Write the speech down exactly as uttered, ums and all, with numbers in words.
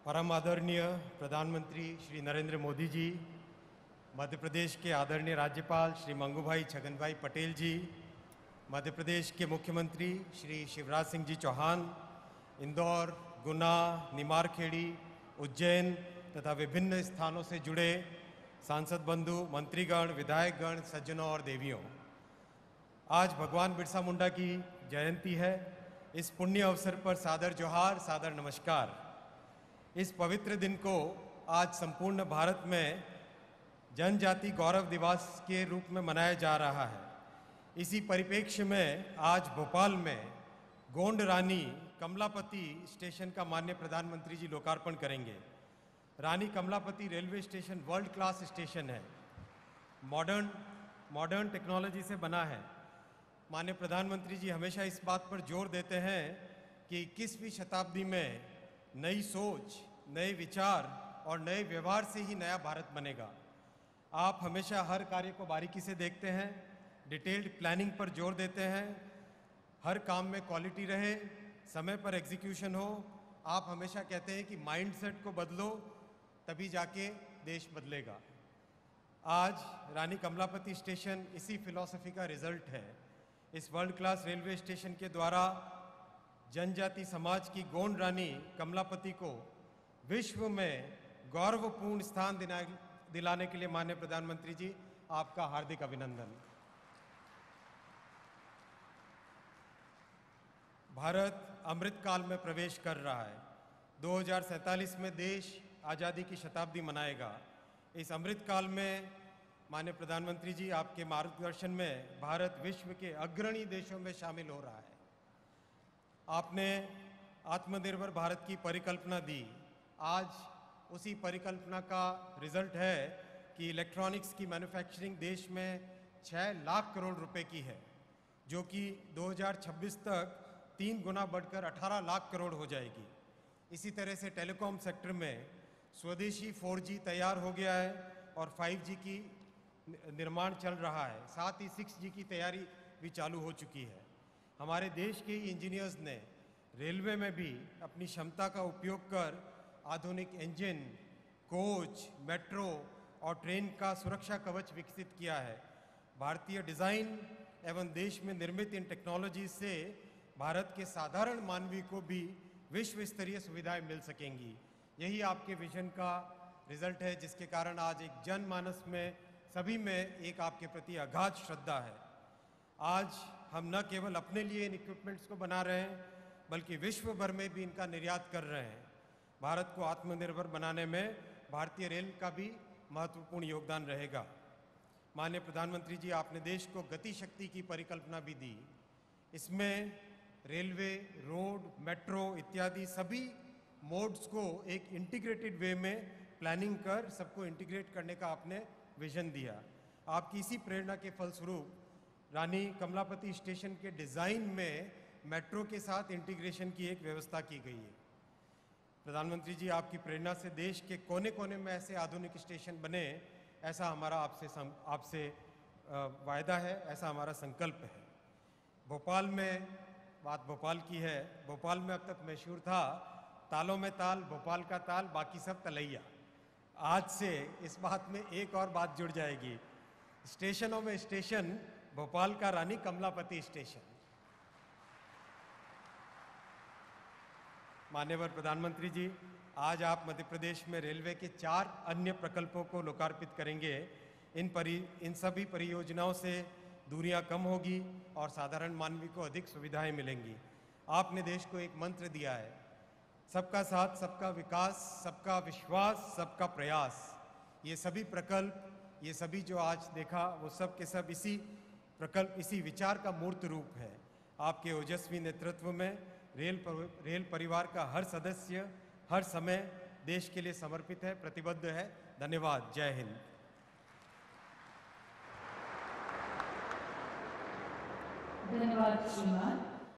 परम आदरणीय प्रधानमंत्री श्री नरेंद्र मोदी जी, मध्य प्रदेश के आदरणीय राज्यपाल श्री मंगूभाई छगनभाई पटेल जी, मध्य प्रदेश के मुख्यमंत्री श्री शिवराज सिंह जी चौहान, इंदौर, गुना, निमारखेड़ी, उज्जैन तथा विभिन्न स्थानों से जुड़े सांसद बंधु, मंत्रीगण, विधायकगण, सज्जनों और देवियों, आज भगवान बिरसा मुंडा की जयंती है। इस पुण्य अवसर पर सादर जोहार, सादर नमस्कार। इस पवित्र दिन को आज संपूर्ण भारत में जनजाति गौरव दिवस के रूप में मनाया जा रहा है। इसी परिप्रेक्ष्य में आज भोपाल में गोंड रानी कमलापति स्टेशन का माननीय प्रधानमंत्री जी लोकार्पण करेंगे। Rani Kamlapati railway station world class station है, मॉडर्न मॉडर्न टेक्नोलॉजी से बना है। माननीय प्रधानमंत्री जी हमेशा इस बात पर जोर देते हैं कि इक्कीसवीं शताब्दी में नई सोच, नए विचार और नए व्यवहार से ही नया भारत बनेगा। आप हमेशा हर कार्य को बारीकी से देखते हैं, डिटेल्ड प्लानिंग पर जोर देते हैं, हर काम में क्वालिटी रहे, समय पर एग्जीक्यूशन हो। आप हमेशा कहते हैं कि माइंडसेट को बदलो, तभी जाके देश बदलेगा। आज रानी कमलापति स्टेशन इसी फिलॉसफी का रिजल्ट है। इस वर्ल्ड क्लास रेलवे स्टेशन के द्वारा जनजाति समाज की गोंड रानी कमलापति को विश्व में गौरवपूर्ण स्थान दिलाने के लिए माननीय प्रधानमंत्री जी आपका हार्दिक अभिनंदन। भारत अमृत काल में प्रवेश कर रहा है। दो हज़ार सैंतालीस में देश आज़ादी की शताब्दी मनाएगा। इस अमृत काल में माननीय प्रधानमंत्री जी आपके मार्गदर्शन में भारत विश्व के अग्रणी देशों में शामिल हो रहा है। आपने आत्मनिर्भर भारत की परिकल्पना दी। आज उसी परिकल्पना का रिजल्ट है कि इलेक्ट्रॉनिक्स की मैन्युफैक्चरिंग देश में छः लाख करोड़ रुपए की है, जो कि दो हज़ार छब्बीस तक तीन गुना बढ़कर अठारह लाख करोड़ हो जाएगी। इसी तरह से टेलीकॉम सेक्टर में स्वदेशी फोर जी तैयार हो गया है और फाइव जी की निर्माण चल रहा है। साथ ही सिक्स जी की तैयारी भी चालू हो चुकी है। हमारे देश के इंजीनियर्स ने रेलवे में भी अपनी क्षमता का उपयोग कर आधुनिक इंजन, कोच, मेट्रो और ट्रेन का सुरक्षा कवच विकसित किया है। भारतीय डिज़ाइन एवं देश में निर्मित इन टेक्नोलॉजी से भारत के साधारण मानवी को भी विश्व स्तरीय सुविधाएं मिल सकेंगी। यही आपके विजन का रिजल्ट है, जिसके कारण आज एक जनमानस में सभी में एक आपके प्रति अगाध श्रद्धा है। आज हम न केवल अपने लिए इन इक्विपमेंट्स को बना रहे हैं, बल्कि विश्व भर में भी इनका निर्यात कर रहे हैं। भारत को आत्मनिर्भर बनाने में भारतीय रेल का भी महत्वपूर्ण योगदान रहेगा। माननीय प्रधानमंत्री जी, आपने देश को गति शक्ति की परिकल्पना भी दी। इसमें रेलवे, रोड, मेट्रो इत्यादि सभी मोड्स को एक इंटीग्रेटेड वे में प्लानिंग कर सबको इंटीग्रेट करने का आपने विजन दिया। आपकी इसी प्रेरणा के फलस्वरूप रानी कमलापति स्टेशन के डिज़ाइन में मेट्रो के साथ इंटीग्रेशन की एक व्यवस्था की गई है। प्रधानमंत्री जी, आपकी प्रेरणा से देश के कोने कोने में ऐसे आधुनिक स्टेशन बने, ऐसा हमारा आपसे आपसे वायदा है, ऐसा हमारा संकल्प है। भोपाल में, बात भोपाल की है, भोपाल में अब तक मशहूर था तालों में ताल, भोपाल का ताल, बाकी सब तलैया। आज से इस बात में एक और बात जुड़ जाएगी, स्टेशनों में स्टेशन, भोपाल का रानी कमलापति स्टेशन। माननीय प्रधानमंत्री जी, आज आप मध्य प्रदेश में रेलवे के चार अन्य प्रकल्पों को लोकार्पित करेंगे। इन परि इन सभी परियोजनाओं से दूरियां कम होगी और साधारण मानवी को अधिक सुविधाएं मिलेंगी। आपने देश को एक मंत्र दिया है, सबका साथ, सबका विकास, सबका विश्वास, सबका प्रयास। ये सभी प्रकल्प, ये सभी जो आज देखा, वो सब के सब इसी प्रकल्प, इसी विचार का मूर्त रूप है। आपके ओजस्वी नेतृत्व में रेल पर, रेल परिवार का हर सदस्य हर समय देश के लिए समर्पित है, प्रतिबद्ध है। धन्यवाद। जय हिंद। धन्यवाद श्रीमान।